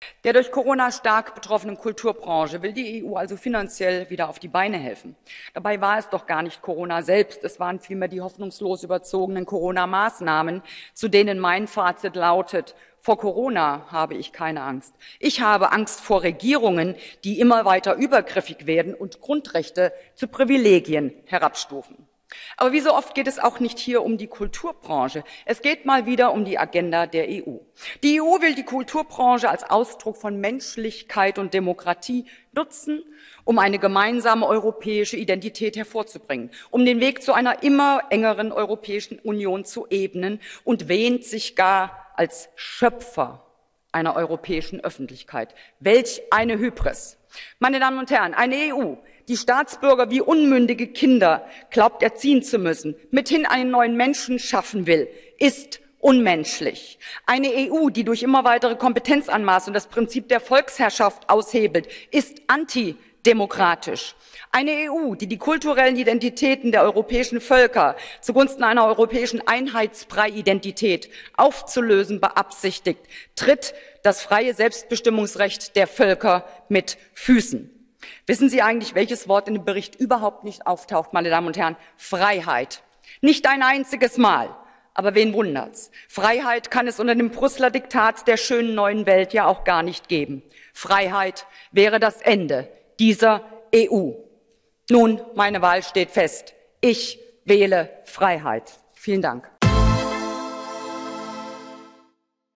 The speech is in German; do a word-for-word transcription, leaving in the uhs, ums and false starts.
Der durch Corona stark betroffenen Kulturbranche will die E U also finanziell wieder auf die Beine helfen. Dabei war es doch gar nicht Corona selbst, es waren vielmehr die hoffnungslos überzogenen Corona-Maßnahmen, zu denen mein Fazit lautet: Vor Corona habe ich keine Angst. Ich habe Angst vor Regierungen, die immer weiter übergriffig werden und Grundrechte zu Privilegien herabstufen. Aber wie so oft geht es auch nicht hier um die Kulturbranche. Es geht mal wieder um die Agenda der E U. Die E U will die Kulturbranche als Ausdruck von Menschlichkeit und Demokratie nutzen, um eine gemeinsame europäische Identität hervorzubringen, um den Weg zu einer immer engeren Europäischen Union zu ebnen, und wähnt sich gar als Schöpfer einer europäischen Öffentlichkeit. Welch eine Hybris! Meine Damen und Herren, eine E U, die Staatsbürger wie unmündige Kinder glaubt erziehen zu müssen, mithin einen neuen Menschen schaffen will, ist unmenschlich. Eine E U, die durch immer weitere Kompetenzanmaßung das Prinzip der Volksherrschaft aushebelt, ist antidemokratisch. Eine E U, die die kulturellen Identitäten der europäischen Völker zugunsten einer europäischen Einheitsbrei-Identität aufzulösen beabsichtigt, tritt das freie Selbstbestimmungsrecht der Völker mit Füßen. Wissen Sie eigentlich, welches Wort in dem Bericht überhaupt nicht auftaucht, meine Damen und Herren? Freiheit. Nicht ein einziges Mal. Aber wen wundert's? Freiheit kann es unter dem Brüsseler Diktat der schönen neuen Welt ja auch gar nicht geben. Freiheit wäre das Ende dieser E U. Nun, meine Wahl steht fest. Ich wähle Freiheit. Vielen Dank.